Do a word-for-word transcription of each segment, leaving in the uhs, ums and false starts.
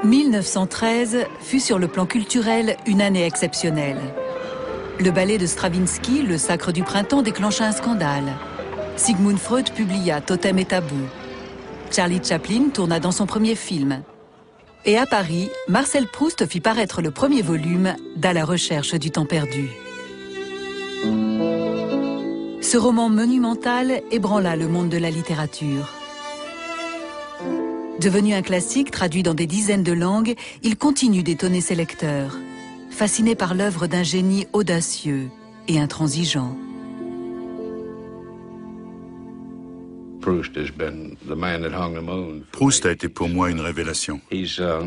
mille neuf cent treize fut sur le plan culturel une année exceptionnelle. Le ballet de Stravinsky, Le Sacre du Printemps, déclencha un scandale. Sigmund Freud publia Totem et Tabou. Charlie Chaplin tourna dans son premier film. Et à Paris, Marcel Proust fit paraître le premier volume d'À la recherche du temps perdu. Ce roman monumental ébranla le monde de la littérature. Devenu un classique traduit dans des dizaines de langues, il continue d'étonner ses lecteurs, fasciné par l'œuvre d'un génie audacieux et intransigeant. Proust a été pour moi une révélation. De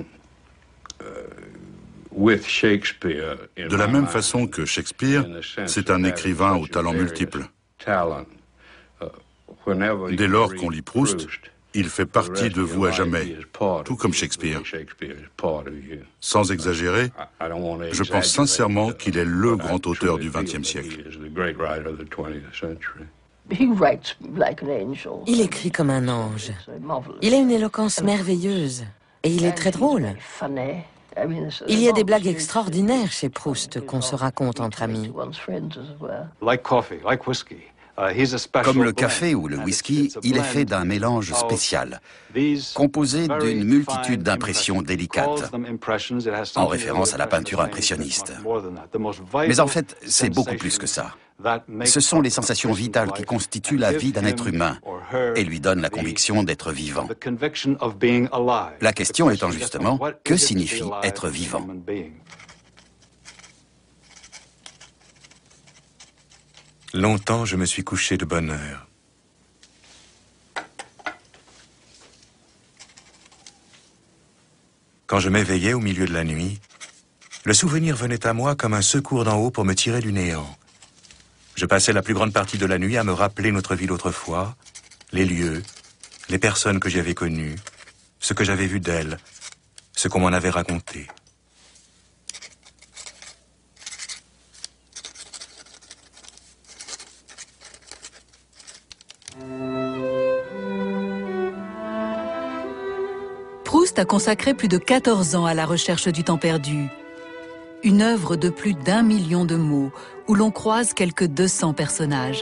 la même façon que Shakespeare, c'est un écrivain aux talents multiples. Dès lors qu'on lit Proust, il fait partie de vous à jamais, tout comme Shakespeare. Sans exagérer, je pense sincèrement qu'il est le grand auteur du vingtième siècle. Il écrit comme un ange. Il a une éloquence merveilleuse. Et il est très drôle. Il y a des blagues extraordinaires chez Proust qu'on se raconte entre amis. Comme le café ou le whisky, il est fait d'un mélange spécial, composé d'une multitude d'impressions délicates, en référence à la peinture impressionniste. Mais en fait, c'est beaucoup plus que ça. Ce sont les sensations vitales qui constituent la vie d'un être humain et lui donnent la conviction d'être vivant. La question étant justement, que signifie être vivant ? Longtemps, je me suis couché de bonne heure. Quand je m'éveillais au milieu de la nuit, le souvenir venait à moi comme un secours d'en haut pour me tirer du néant. Je passais la plus grande partie de la nuit à me rappeler notre vie d'autrefois, les lieux, les personnes que j'avais connues, ce que j'avais vu d'elles, ce qu'on m'en avait raconté. Proust a consacré plus de quatorze ans à la recherche du temps perdu. Une œuvre de plus d'un million de mots, où l'on croise quelques deux cents personnages.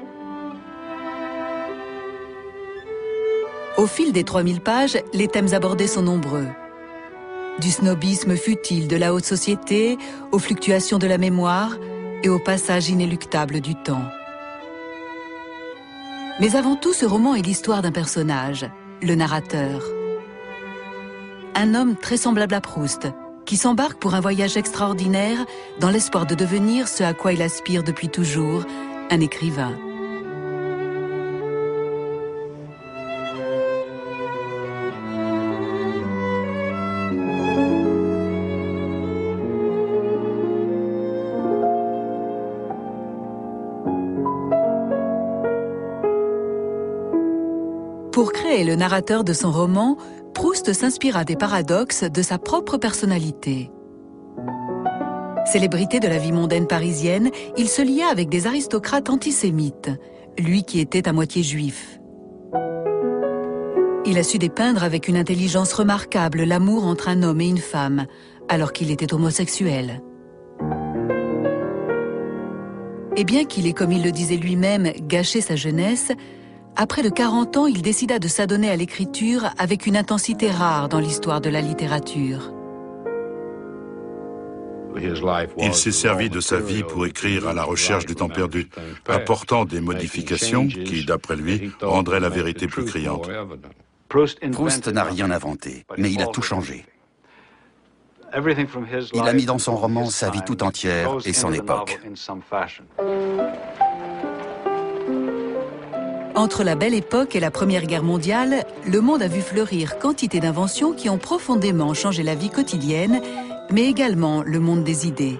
Au fil des trois mille pages, les thèmes abordés sont nombreux. Du snobisme futile de la haute société, aux fluctuations de la mémoire et au passage inéluctable du temps. Mais avant tout, ce roman est l'histoire d'un personnage, le narrateur. Un homme très semblable à Proust, qui s'embarque pour un voyage extraordinaire dans l'espoir de devenir ce à quoi il aspire depuis toujours, un écrivain. Pour créer le narrateur de son roman, Proust s'inspira des paradoxes de sa propre personnalité. Célébrité de la vie mondaine parisienne, il se lia avec des aristocrates antisémites, lui qui était à moitié juif. Il a su dépeindre avec une intelligence remarquable l'amour entre un homme et une femme, alors qu'il était homosexuel. Et bien qu'il ait, comme il le disait lui-même, gâché sa jeunesse, à près de quarante ans, il décida de s'adonner à l'écriture avec une intensité rare dans l'histoire de la littérature. Il s'est servi de sa vie pour écrire À la recherche du temps perdu, apportant des modifications qui, d'après lui, rendraient la vérité plus criante. Proust n'a rien inventé, mais il a tout changé. Il a mis dans son roman sa vie tout entière et son époque. Entre la Belle Époque et la Première Guerre mondiale, le monde a vu fleurir quantité d'inventions qui ont profondément changé la vie quotidienne, mais également le monde des idées.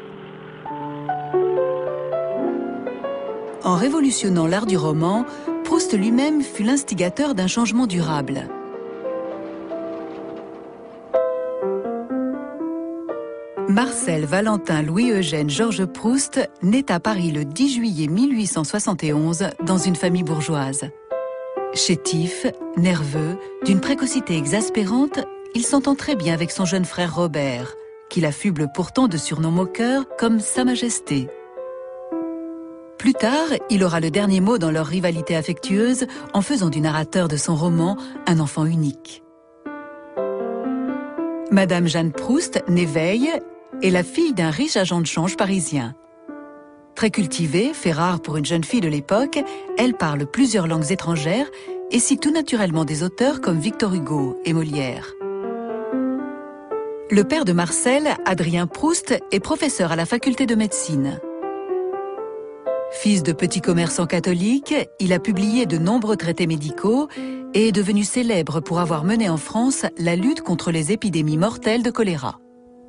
En révolutionnant l'art du roman, Proust lui-même fut l'instigateur d'un changement durable. Marcel Valentin Louis-Eugène Georges Proust naît à Paris le dix juillet mille huit cent soixante et onze dans une famille bourgeoise. Chétif, nerveux, d'une précocité exaspérante, il s'entend très bien avec son jeune frère Robert, qui l'affuble pourtant de surnoms moqueurs comme Sa Majesté. Plus tard, il aura le dernier mot dans leur rivalité affectueuse en faisant du narrateur de son roman un enfant unique. Madame Jeanne Proust, née Veille, est la fille d'un riche agent de change parisien. Très cultivée, fait rare pour une jeune fille de l'époque, elle parle plusieurs langues étrangères et cite tout naturellement des auteurs comme Victor Hugo et Molière. Le père de Marcel, Adrien Proust, est professeur à la faculté de médecine. Fils de petits commerçants catholiques, il a publié de nombreux traités médicaux et est devenu célèbre pour avoir mené en France la lutte contre les épidémies mortelles de choléra.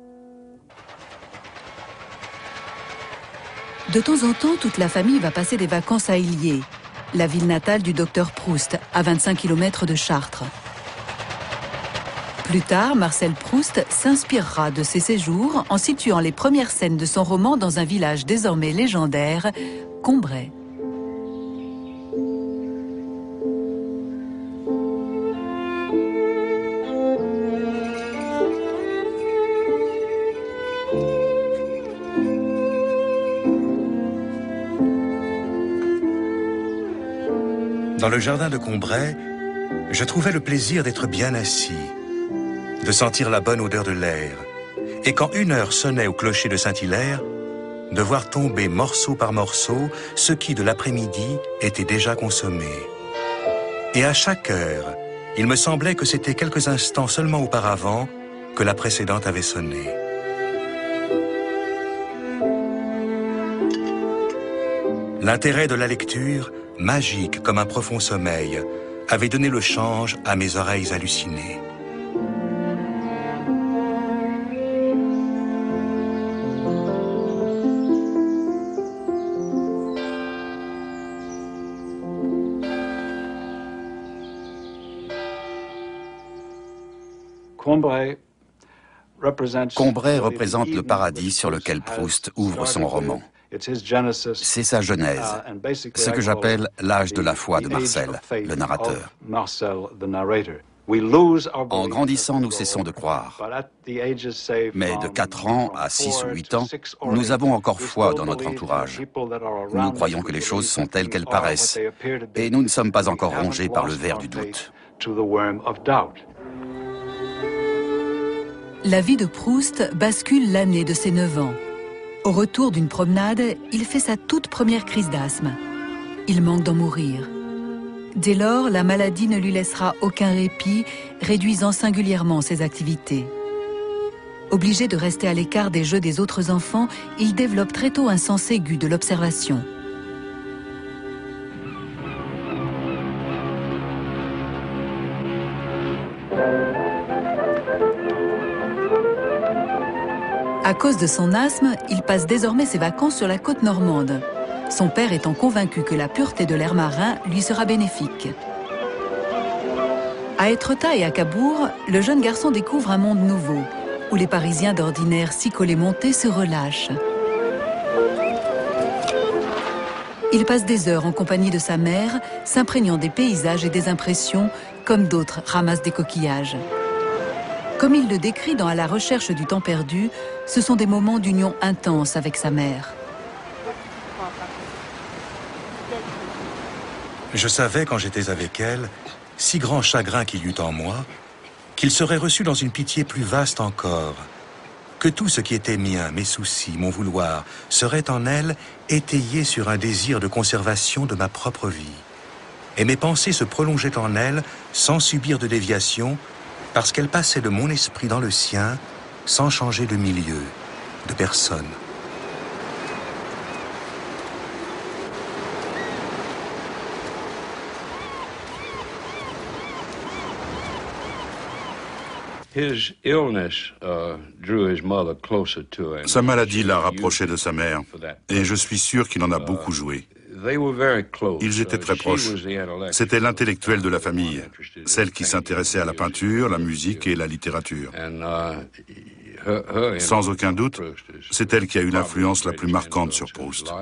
De temps en temps, toute la famille va passer des vacances à Illiers, la ville natale du docteur Proust, à vingt-cinq kilomètres de Chartres. Plus tard, Marcel Proust s'inspirera de ces séjours en situant les premières scènes de son roman dans un village désormais légendaire, Combray. Dans le jardin de Combray, je trouvais le plaisir d'être bien assis, de sentir la bonne odeur de l'air, et quand une heure sonnait au clocher de Saint-Hilaire, de voir tomber morceau par morceau ce qui, de l'après-midi, était déjà consommé. Et à chaque heure, il me semblait que c'était quelques instants seulement auparavant que la précédente avait sonné. L'intérêt de la lecture, magique comme un profond sommeil, avait donné le change à mes oreilles hallucinées. Combray représente le paradis sur lequel Proust ouvre son roman. C'est sa genèse, ce que j'appelle l'âge de la foi de Marcel, le narrateur. En grandissant, nous cessons de croire. Mais de quatre ans à six ou huit ans, nous avons encore foi dans notre entourage. Nous croyons que les choses sont telles qu'elles paraissent, et nous ne sommes pas encore rongés par le ver du doute. La vie de Proust bascule l'année de ses neuf ans. Au retour d'une promenade, il fait sa toute première crise d'asthme. Il manque d'en mourir. Dès lors, la maladie ne lui laissera aucun répit, réduisant singulièrement ses activités. Obligé de rester à l'écart des jeux des autres enfants, il développe très tôt un sens aigu de l'observation. À cause de son asthme, il passe désormais ses vacances sur la côte normande, son père étant convaincu que la pureté de l'air marin lui sera bénéfique. À Étretat et à Cabourg, le jeune garçon découvre un monde nouveau, où les Parisiens d'ordinaire si collés-montés se relâchent. Il passe des heures en compagnie de sa mère, s'imprégnant des paysages et des impressions, comme d'autres ramassent des coquillages. Comme il le décrit dans À la recherche du temps perdu, ce sont des moments d'union intense avec sa mère. Je savais, quand j'étais avec elle, si grand chagrin qu'il y eut en moi, qu'il serait reçu dans une pitié plus vaste encore, que tout ce qui était mien, mes soucis, mon vouloir, serait en elle étayé sur un désir de conservation de ma propre vie. Et mes pensées se prolongeaient en elle sans subir de déviation, parce qu'elle passait de mon esprit dans le sien sans changer de milieu, de personne. Sa maladie l'a rapproché de sa mère, et je suis sûr qu'il en a beaucoup joué. Ils étaient très proches. C'était l'intellectuelle de la famille, celle qui s'intéressait à la peinture, la musique et la littérature. Sans aucun doute, c'est elle qui a eu l'influence la plus marquante sur Proust.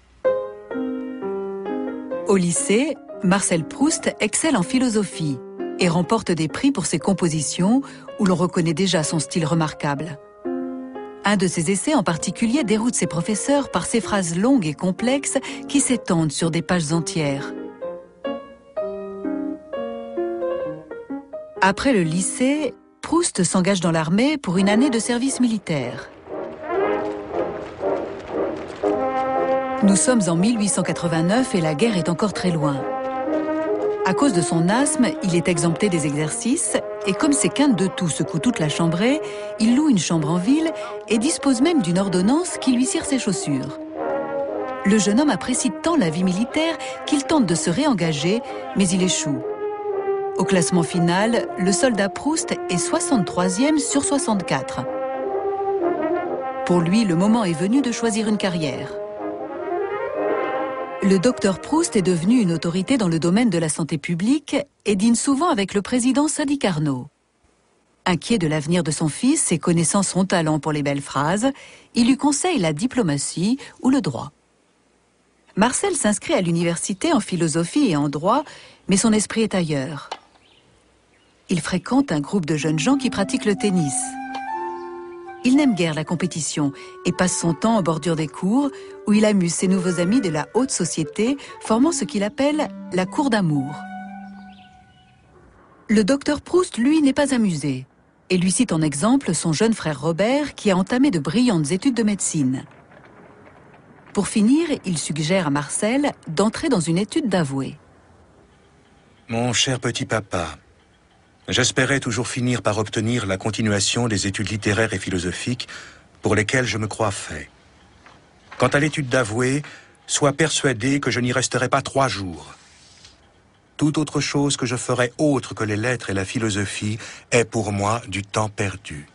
Au lycée, Marcel Proust excelle en philosophie. et remporte des prix pour ses compositions, où l'on reconnaît déjà son style remarquable. Un de ses essais en particulier déroute ses professeurs par ses phrases longues et complexes qui s'étendent sur des pages entières. Après le lycée, Proust s'engage dans l'armée pour une année de service militaire. Nous sommes en mille huit cent quatre-vingt-neuf et la guerre est encore très loin. À cause de son asthme, il est exempté des exercices et comme ses quintes de toux secouent toute la chambrée, il loue une chambre en ville et dispose même d'une ordonnance qui lui cire ses chaussures. Le jeune homme apprécie tant la vie militaire qu'il tente de se réengager, mais il échoue. Au classement final, le soldat Proust est soixante-troisième sur soixante-quatre. Pour lui, le moment est venu de choisir une carrière. Le docteur Proust est devenu une autorité dans le domaine de la santé publique et dîne souvent avec le président Sadi Carnot. Inquiet de l'avenir de son fils et connaissant son talent pour les belles phrases, il lui conseille la diplomatie ou le droit. Marcel s'inscrit à l'université en philosophie et en droit, mais son esprit est ailleurs. Il fréquente un groupe de jeunes gens qui pratiquent le tennis. Il n'aime guère la compétition et passe son temps en bordure des cours où il amuse ses nouveaux amis de la haute société, formant ce qu'il appelle la cour d'amour. Le docteur Proust, lui, n'est pas amusé et lui cite en exemple son jeune frère Robert qui a entamé de brillantes études de médecine. Pour finir, il suggère à Marcel d'entrer dans une étude d'avoué. Mon cher petit papa, j'espérais toujours finir par obtenir la continuation des études littéraires et philosophiques pour lesquelles je me crois fait. Quant à l'étude d'avoué, sois persuadé que je n'y resterai pas trois jours. Toute autre chose que je ferai autre que les lettres et la philosophie est pour moi du temps perdu.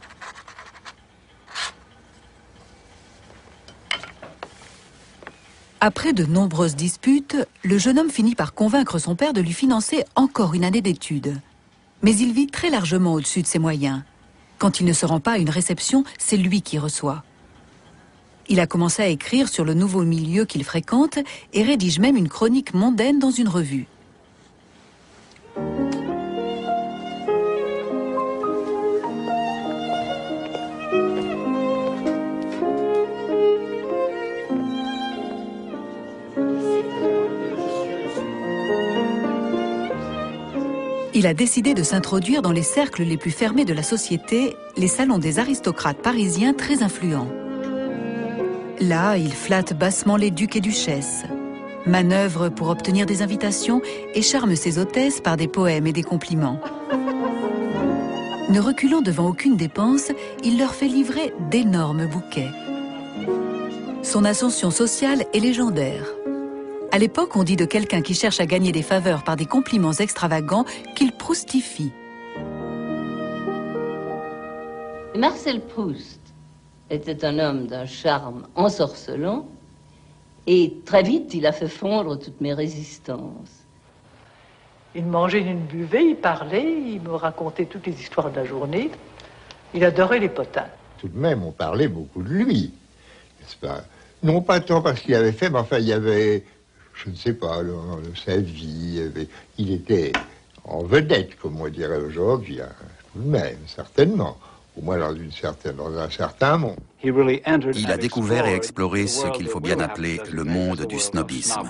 Après de nombreuses disputes, le jeune homme finit par convaincre son père de lui financer encore une année d'études. Mais il vit très largement au-dessus de ses moyens. Quand il ne se rend pas à une réception, c'est lui qui reçoit. Il a commencé à écrire sur le nouveau milieu qu'il fréquente et rédige même une chronique mondaine dans une revue. Il a décidé de s'introduire dans les cercles les plus fermés de la société, les salons des aristocrates parisiens très influents. Là, il flatte bassement les ducs et duchesses, manœuvre pour obtenir des invitations et charme ses hôtesses par des poèmes et des compliments. Ne reculant devant aucune dépense, il leur fait livrer d'énormes bouquets. Son ascension sociale est légendaire. À l'époque, on dit de quelqu'un qui cherche à gagner des faveurs par des compliments extravagants qu'il proustifie. Marcel Proust était un homme d'un charme ensorcelant et très vite, il a fait fondre toutes mes résistances. Il mangeait, il buvait, il parlait, il me racontait toutes les histoires de la journée. Il adorait les potins. Tout de même, on parlait beaucoup de lui, n'est-ce pas? Non pas tant parce qu'il avait fait, mais enfin, il y avait... je ne sais pas, le, le, sa vie, il était en vedette, comme on dirait aujourd'hui, hein, tout de même, certainement, au moins dans, une certaine, dans un certain monde. Il a découvert et exploré ce qu'il faut bien appeler le monde du snobisme.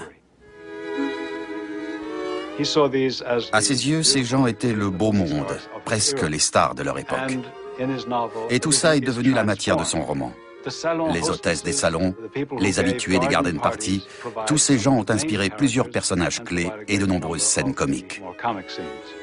À ses yeux, ces gens étaient le beau monde, presque les stars de leur époque. Et tout ça est devenu la matière de son roman. Les hôtesses des salons, les habitués des garden parties, tous ces gens ont inspiré plusieurs personnages clés et de nombreuses scènes comiques.